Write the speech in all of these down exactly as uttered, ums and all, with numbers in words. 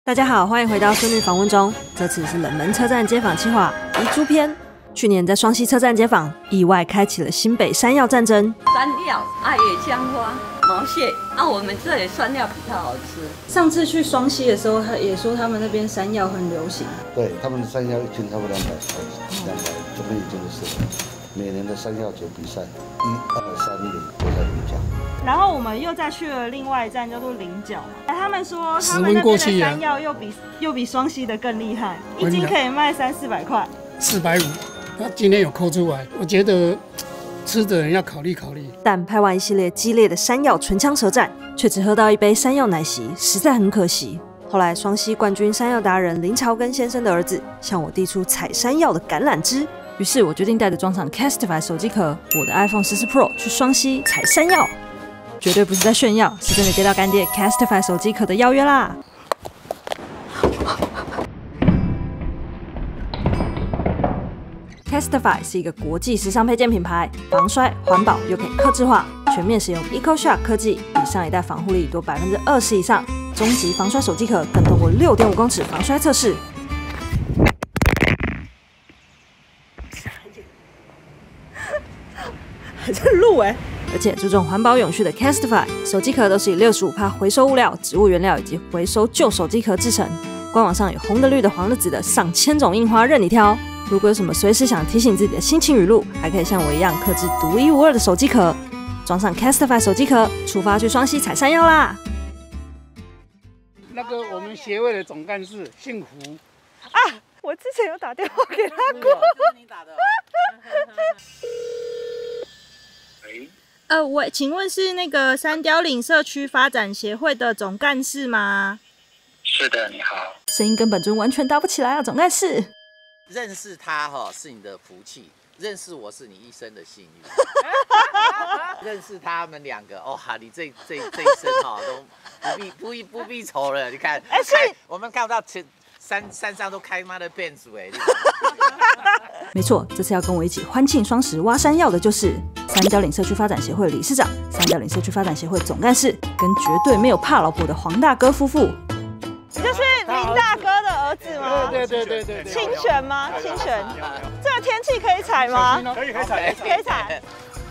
大家好，欢迎回到孙女访问中。这次是冷门车站街访企划遗珠篇。去年在双溪车站街访，意外开启了新北山药战争。 山药、啊野姜花、毛蟹，啊我们这里山药比较好吃。 上次去双溪的时候，他也说他们那边山药很流行。 对，他们的山药一斤差不多两百块，两百，这边已经是每年的山药酒比赛，一二三零都在领奖。 然后我们又再去了另外一站，叫做菱角。他们说他们那边的十分过气山药又比又比双溪的更厉害，一真的斤可以卖三四百块。 四百五，他今天有扣出来，我觉得吃的人要考虑考虑。 但拍完一系列激烈的山药唇枪舌战，却只喝到一杯山药奶昔，实在很可惜。后来双溪冠军山药达人林朝根先生的儿子向我递出采山药的橄榄枝，于是我决定带着装上 Castify 手机壳，我的 iPhone 十四 Pro 去双溪采山药。绝对不是在炫耀，是真的接到干爹 Castify 手机壳的邀约啦。Castify 是一个国际时尚配件品牌，防摔、环保又可以客制化，全面使用 EcoShock 科技，比上一代防护力多百分之二十以上。终极防摔手机壳更通过六点五公尺防摔测试。还在录哎、欸！而且注重环保永续的 Castify 手机壳都是以 百分之六十五 回收物料、植物原料以及回收旧手机壳制成。官网上有红的、绿的、黄的、紫的上千种印花任你挑。如果有什么随时想提醒自己的心情语录，还可以像我一样客制独一无二的手机壳。装上 Castify 手机壳，出发去双溪采山药啦！ 那个我们协会的总干事姓胡啊，我之前有打电话给他过。 这是你打的、哦。 喂。 呃，我请问是那个三貂岭社区发展协会的总干事吗？ 是的，你好。 声音跟本尊完全搭不起来啊，总干事。 认识他哈、哦、是你的福气，认识我是你一生的幸运。认识他们两个，哦哈，你这这这一生哈、哦、都不必不必不必愁了。你看，哎、欸，所以我们看不到前山山上都开妈的变数哎。 没错，这次要跟我一起欢庆双十挖山药的就是三貂岭社区发展协会理事长、三貂岭社区发展协会总干事，跟绝对没有怕老婆的黄大哥夫妇。就是林大哥的儿子吗？ 对对对对对。 清泉吗？清泉。这个天气可以采吗？ 可以可以采， 可以采。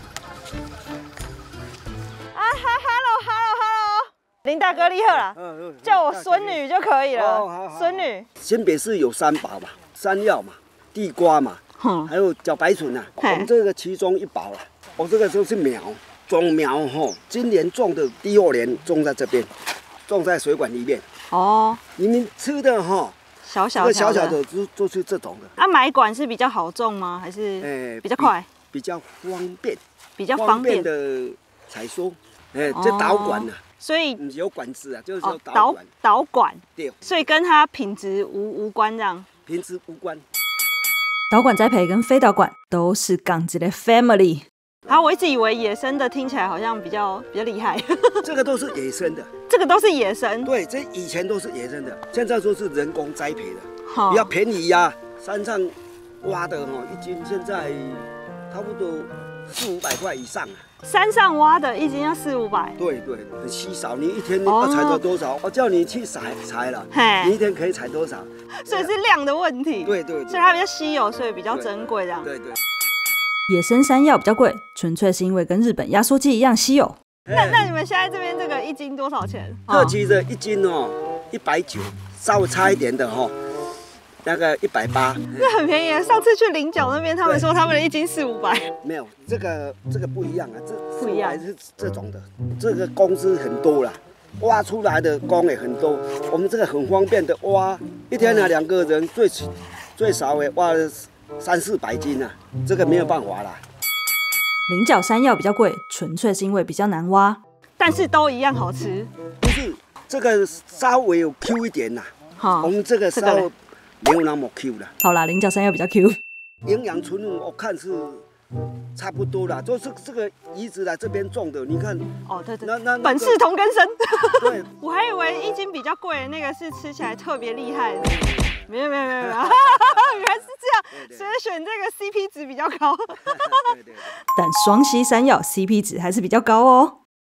啊哈 ，hello hello hello， 林大哥厉害了，叫我孙女就可以了。孙女。 新北市有三宝嘛，山药嘛，地瓜嘛，还有茭白笋啊。我们这个其中一宝了。我这个就是苗，种苗哈，今年种的第二年种在这边，种在水管里面。哦，你们吃的哈，小小的小小的就就是这种的。啊，买管是比较好种吗？还是呃比较快？比较方便，比较方便的采收。哎，这导管啊，所以有管子啊，就是说导管。导管。对。所以跟它品质无无关这样。品质无关。导管栽培跟非导管都是港子的 family。啊，我一直以为野生的听起来好像比较比较厉害。这个都是野生的，这个都是野生。对，这以前都是野生的，现在都是人工栽培的，比较便宜呀、啊。山上挖的哦，一斤现在差不多四五百块以上啊。山上挖的一斤要四五百。对对，很稀少。你一天要采到多少？我叫你去采采了，你一天可以采多少？所以是量的问题。对对。所以它比较稀有，所以比较珍贵这样。对对。野生山药比较贵，纯粹是因为跟日本压缩机一样稀有。那那你们现在这边这个一斤多少钱？特级的一斤哦，一百九，稍微差一点的哈、哦，大概一百八。这很便宜。上次去菱角那边，他们说他们的一斤四五百。没有，这个这个不一样啊，这不一样是这种的，这个工资很多啦，挖出来的工也很多。我们这个很方便的挖，一天呢两个人最最少也挖了三四百斤啊，这个没有办法啦。菱角山药比较贵，纯粹是因为比较难挖，但是都一样好吃。不是，这个稍微有 Q 一点啦，我们这个稍微没有那么 Q 了。好啦，菱角山药比较 Q。营养纯度我看是差不多啦，就是这个移植来这边种的，你看。哦，对对。那那本是同根生。对。我还以为一斤比较贵的那个是吃起来特别厉害的。没有没有没有，原来是这样，所以选这个 C P 值比较高。但双溪山药 C P 值还是比较高哦。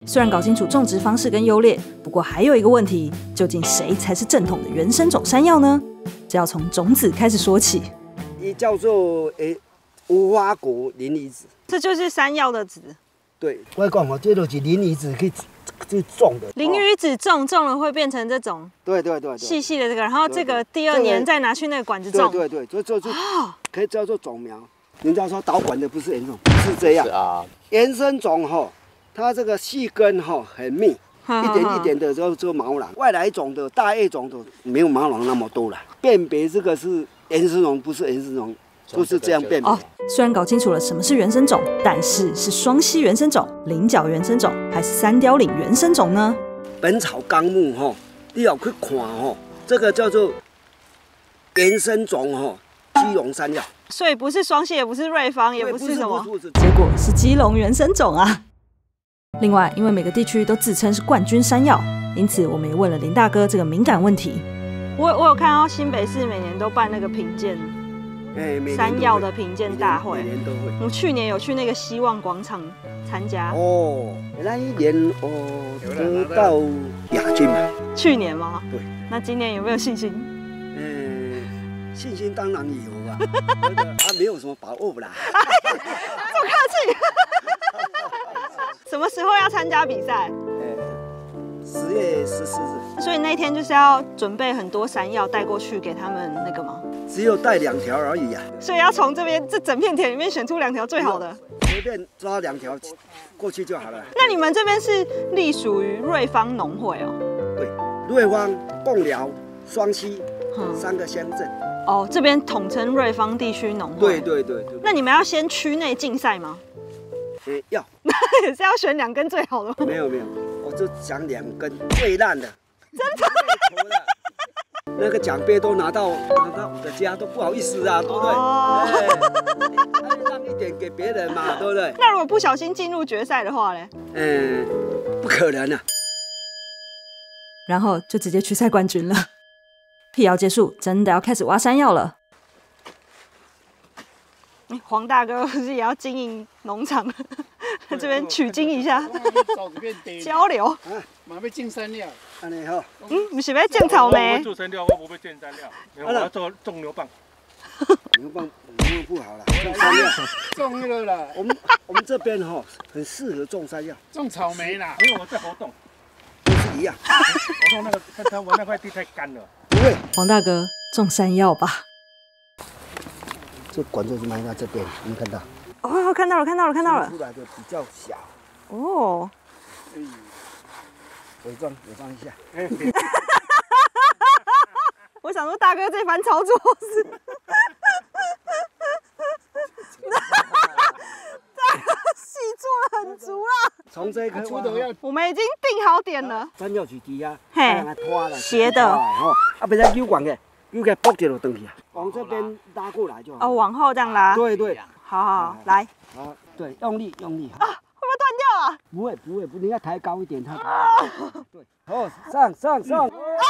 虽然搞清楚种植方式跟优劣，不过还有一个问题，究竟谁才是正统的原生种山药呢？这要从种子开始说起。 也叫做诶无花果磷离子， 这就是山药的籽。 对，我讲哦，这就是磷离子去去种的。 磷离子种种了会变成这种， 对对对， 细细的这个，然后这个第二年再拿去那个管子种。 对对对，就就就可以叫做种苗。人家说导管的不是原种，不是这样。是啊，原生种哈，它这个细根哈很密。一点一点的就就毛囊，外来种的大叶种的没有毛囊那么多了。辨别这个是原生种不是原生种，就是这样辨别。哦， 虽然搞清楚了什么是原生种，但是是双溪原生种、菱角原生种还是三貂岭原生种呢？ 《本草纲目》哈，你要去看哈，这个叫做原生种哈，基隆山药。 所以不是双溪，也不是瑞芳，也不是什么，结果是基隆原生种啊。另外，因为每个地区都自称是冠军山药，因此我们也问了林大哥这个敏感问题。我我有看到新北市每年都办那个评鉴，哎，山药的评鉴大会， 每年都会。 我去年有去那个希望广场参加。 哦，那一年哦得到亚军嘛？去年吗？对。 那今年有没有信心？ 嗯，信心当然有啊，啊，没有什么把握啦。 这么客气。什么时候要参加比赛？ 呃，十月十四日。 所以那天就是要准备很多山药带过去给他们那个吗？ 只有带两条而已啊。 所以要从这边这整片田里面选出两条最好的。 随便抓两条过去就好了。 那你们这边是隶属于瑞芳农会哦？ 对，瑞芳、贡寮、双溪、嗯、三个乡镇。 哦，这边统称瑞芳地区农会。 对对对对。 那你们要先区内竞赛吗？ 诶、欸，要。 那也是要选两根最好的吗？ 没有没有，我就讲两根最烂的。真的？那个奖杯都拿到拿到我的家，都不好意思啊，对不对？哦。欸、让一点给别人嘛，对不对？ 那如果不小心进入决赛的话呢？ 嗯，不可能啊。 然后就直接去赛冠军了。辟谣结束，真的要开始挖山药了。黄大哥不是也要经营农场，在这边取经一下，交流。 马要种山药， 安尼好。 嗯，不是要种草莓。 我做山料，我不会种山料，我要做种牛蒡。 牛蒡牛蒡不好了，种山药。 种那个啦。 我们我们这边哈很适合种山药。 种草莓啦， 因为我在活动。 都是一样。 活动那个，但它我那块地太干了。 不会。 黄大哥种山药吧。 这管就是埋在这边，你看到？ 哦，看到了，看到了，看到了。 出来的比较小。 哦。 嗯。伪装，伪装一下。 我想说，大哥这番操作是，大哥戏做得很足啦。 从这个出头要， 我们已经定好点了。 山药取底下， 嘿，斜的， 哦，啊，不然扭过去，扭起拨着就登去啊。往这边拉过来就好。 哦，往后这样拉。 对对。 好好来。 好，对，用力用力。 啊，会不会断掉啊？ 不会不会，不，你要抬高一点，它。对，好，上上上。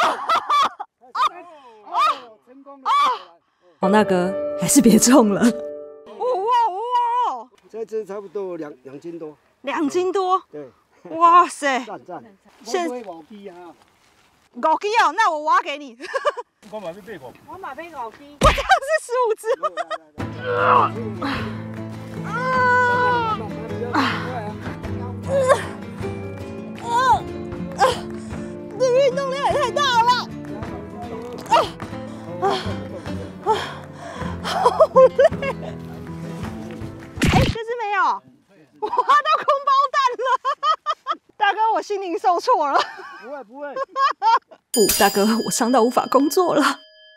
成功了！ 黄大哥还是别种了。哇哇哇！ 这只差不多两两斤多。 两斤多？ 对。 哇塞！ 赞赞。 现五支啊！ 五支哦，那我挖给你。 我买八个。 我买八五支。 我这样是十五只。啊！这运动量也太大了吧！啊啊啊！好累。哎，这只没有，我挖到空包蛋了。大哥，我心灵受挫了。 不会不会。 不，大哥，我伤到无法工作了。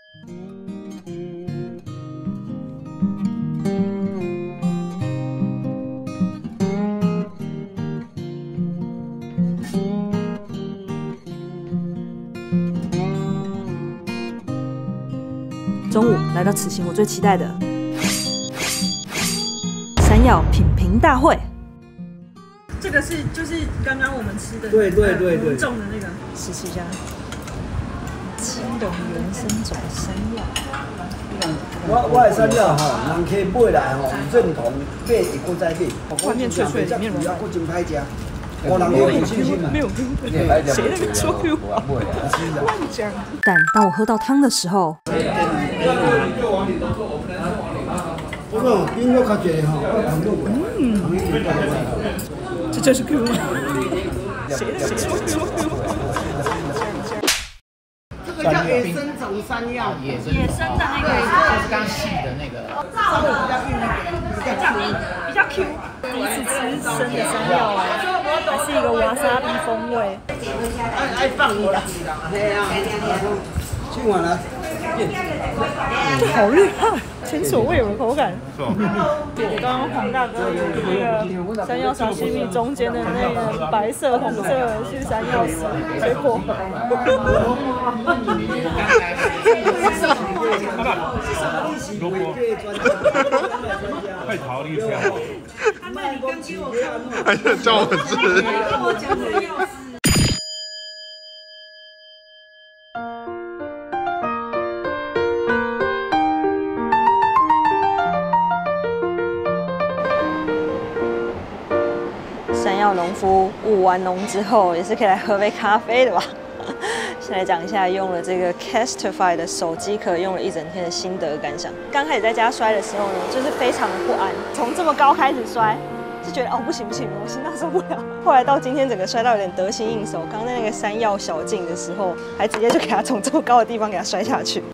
中午来到此行我最期待的山药品评大会。这个是就是刚刚我们吃的， 对对对对， 种的那个十七家基隆原生种山药。 我我的山药哈，人客买来吼，认同买一个再买。 外面脆脆，里面软软， 我真歹食。 我人有信心嘛。 没有 Q 的，谁在那边说 Q 啊？乱讲。 但当我喝到汤的时候， 这个冰肉较济哈， 嗯，这就是 Q 吗？谁谁说 Q？ 这个叫野生种山药， 野生野生的那个就是刚细的那个， 稍微比较硬一点，比较粗， 比较 Q。第一次吃生的山药哎，还是一个瓦萨比风味。 爱爱放你的，对啊，今晚来。 好厉害，前所未有的口感。我刚刚黄大哥那个山药沙西米中间的那个白色、红色是山药丝，结果。 快逃离一下！ 还是叫我吃？ 山药农夫务完农之后，也是可以来喝杯咖啡的吧。先来讲一下用了这个 Castify 的手机壳用了一整天的心得感想。刚开始在家摔的时候呢，就是非常的不安，从这么高开始摔，就觉得哦不行不行，我心脏受不了。后来到今天整个摔到有点得心应手，刚刚在那个山药小径的时候，还直接就给他从这么高的地方给他摔下去。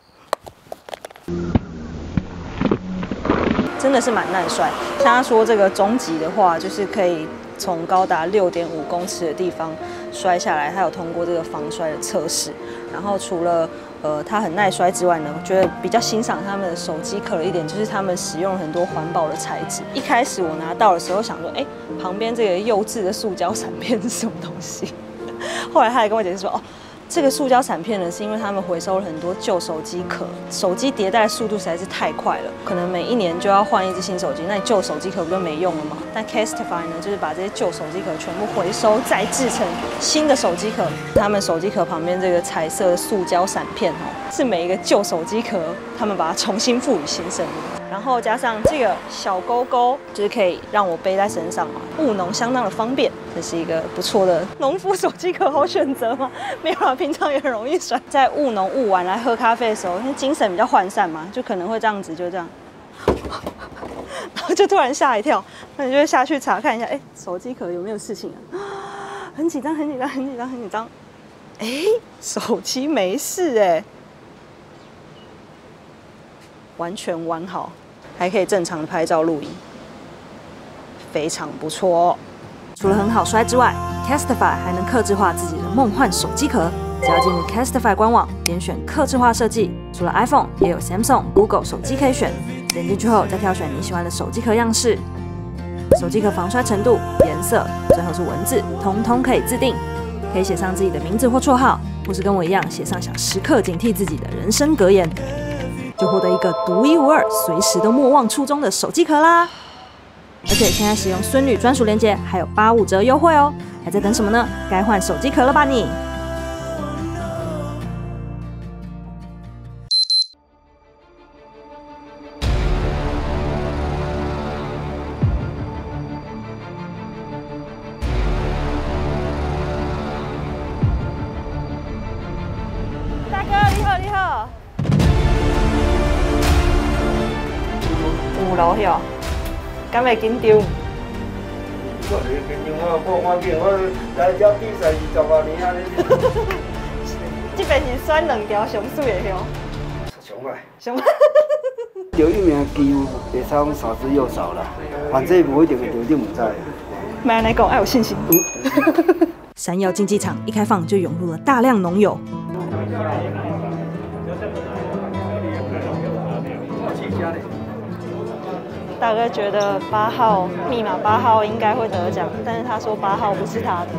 真的是蛮耐摔，像他说这个终极的话，就是可以从高达六点五公尺的地方摔下来，他有通过这个防摔的测试。然后除了呃它很耐摔之外呢，我觉得比较欣赏他们的手机壳的一点，就是他们使用了很多环保的材质。一开始我拿到的时候想说，哎，旁边这个幼稚的塑胶闪片是什么东西？后来他还跟我解释说，哦。这个塑胶闪片呢，是因为他们回收了很多旧手机壳，手机迭代的速度实在是太快了，可能每一年就要换一只新手机，那你旧手机壳不就没用了吗？但 Castify 呢，就是把这些旧手机壳全部回收，再制成新的手机壳。他们手机壳旁边这个彩色的塑胶闪片哦，是每一个旧手机壳，他们把它重新赋予新生命。然后加上这个小钩钩，就是可以让我背在身上嘛，务农相当的方便，这是一个不错的农夫手机壳好选择嘛。没有啊，平常也很容易摔。在务农务完来喝咖啡的时候，因为精神比较涣散嘛，就可能会这样子，就这样，然后就突然吓一跳，那你就会下去查看一下，哎，手机壳有没有事情啊？很紧张，很紧张，很紧张，很紧张。哎，手机没事哎，完全完好。还可以正常的拍照录影，非常不错哦。除了很好摔之外 ，Castify 还能客制化自己的梦幻手机壳。只要进入 Castify 官网，点选客制化设计，除了 iPhone， 也有 Samsung、Google 手机可以选。点进去后，再挑选你喜欢的手机壳样式、手机壳防摔程度、颜色，最后是文字，通通可以自定。可以写上自己的名字或绰号，或是跟我一样写上想时刻警惕自己的人生格言。就获得一个独一无二、随时都莫忘初衷的手机壳啦！而且现在使用孙女专属链接，还有八五折优惠哦！还在等什么呢？该换手机壳了吧你？大哥，你好，你好。五楼哟，敢会紧张？ 我是紧张，我我我见我来这比赛二十多年啊！ 这边是选两条上水的哟。 上来。 上来。 得一名几乎会使讲少之又少啦，反正不一定会得，你唔知。 慢来讲，要有信心。山药竞技场一开放就涌入了大量农友。大哥觉得八号密码八号应该会得奖，但是他说八号不是他的。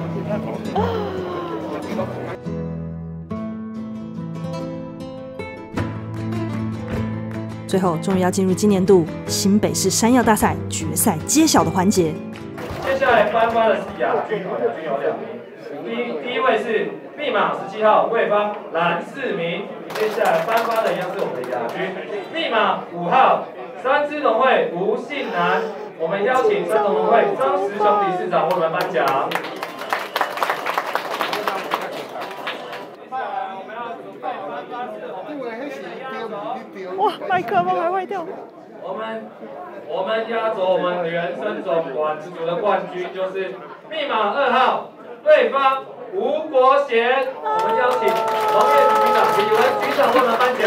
最后，终于要进入今年度新北市山药大赛决赛揭晓的环节。 接下来颁发的是亚军，亚军有两名，第一第一位是密码十七号魏芳，蓝四名。接下来颁发的一样是我们的亚军，密码五号。三支农会吴信南，我们邀请三种农会张石雄理事长为我们颁奖。 哇，麦克风还坏掉。 我们我们压轴我们原生种管子组的冠军就是密码二号对方吴国贤，我们邀请王月局长、李文局长为我们颁奖。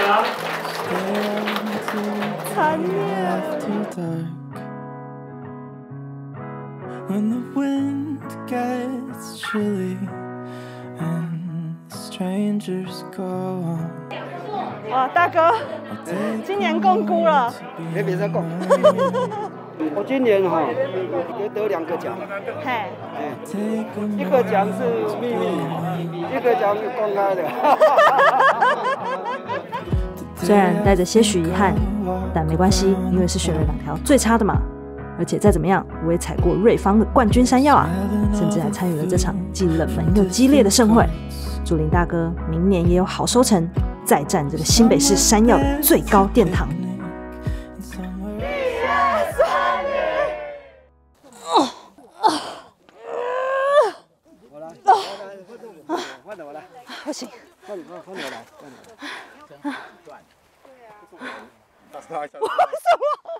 惨烈。 When the wind gets chilly and strangers go. 哇，大哥，今年共估了。 别别再共。我今年哈也得两个奖， 嘿， 一个奖是秘密，一个奖是公开的。 虽然带着些许遗憾，但没关系，因为是选了两条最差的嘛。而且再怎么样，我也采过瑞芳的冠军山药啊，甚至还参与了这场既冷门又激烈的盛会。祝林大哥明年也有好收成，再战这个新北市山药的最高殿堂。 哦我来，我来，换着我来， 不行， 换换换我来，换我来。 为什么？